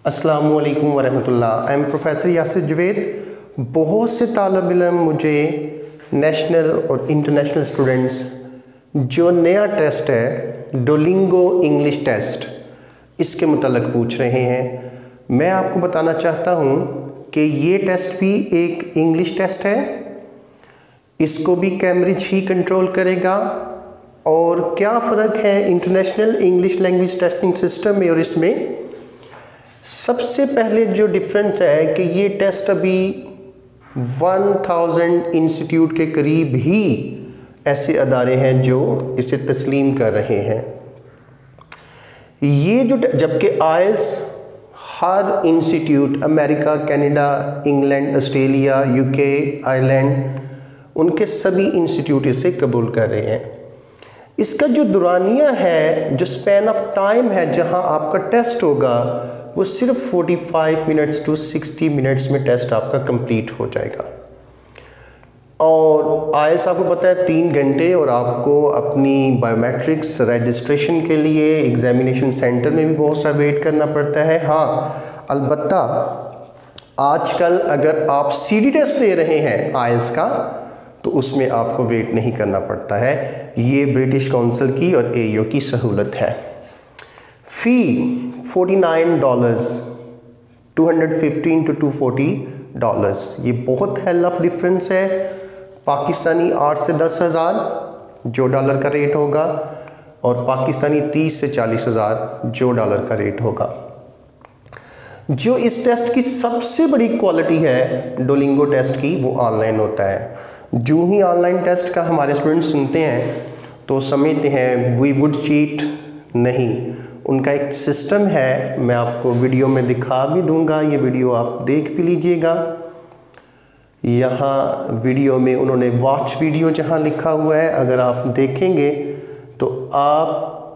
अस्सलामु अलैकुम वरहमतुल्लाह। I am professor Yasir Javed. बहुत से तालब इल्म मुझे नेशनल और इंटरनेशनल स्टूडेंट्स जो नया टेस्ट है डुओलिंगो इंग्लिश टेस्ट, इसके मुतल्लिक़ पूछ रहे हैं। मैं आपको बताना चाहता हूँ कि ये टेस्ट भी एक इंग्लिश टेस्ट है, इसको भी कैम्ब्रिज ही कंट्रोल करेगा। और क्या फ़र्क है international English language testing system में और इसमें? सबसे पहले जो डिफरेंस है कि ये टेस्ट अभी 1000 इंस्टीट्यूट के करीब ही ऐसे अदारे हैं जो इसे तस्लीम कर रहे हैं। ये जो जबकि आइल्स हर institute America, Canada, England, Australia, UK, Ireland, उनके सभी इंस्टीट्यूट इसे कबूल कर रहे हैं। इसका जो दुरानिया है, जो स्पैन ऑफ टाइम है जहां आपका टेस्ट होगा, वो सिर्फ 45 मिनट्स टू 60 मिनट्स में टेस्ट आपका कंप्लीट हो जाएगा। और आइल्स आपको पता है 3 घंटे, और आपको अपनी बायोमेट्रिक्स रजिस्ट्रेशन के लिए एग्जामिनेशन सेंटर में भी बहुत सा वेट करना पड़ता है। हाँ, अलबत्ता आजकल अगर आप सीडी टेस्ट दे रहे हैं आइल्स का, तो उसमें आपको वेट नहीं करना पड़ता है। ये ब्रिटिश काउंसिल की और एयू की सहूलत है। फ़ी $49, $215 to $240। ये बहुत हेल ऑफ डिफरेंस है। पाकिस्तानी 8 से 10 हज़ार जो डॉलर का रेट होगा, और पाकिस्तानी 30 से 40 हज़ार जो डॉलर का रेट होगा। जो इस टेस्ट की सबसे बड़ी क्वालिटी है डुओलिंगो टेस्ट की, वो ऑनलाइन होता है। जो ही ऑनलाइन टेस्ट का हमारे स्टूडेंट सुनते हैं तो समझते हैं वी वुड चीट। नहीं, उनका एक सिस्टम है, मैं आपको वीडियो में दिखा भी दूंगा। ये वीडियो आप देख भी लीजिएगा। यहाँ वीडियो में उन्होंने वॉच वीडियो जहाँ लिखा हुआ है, अगर आप देखेंगे तो आप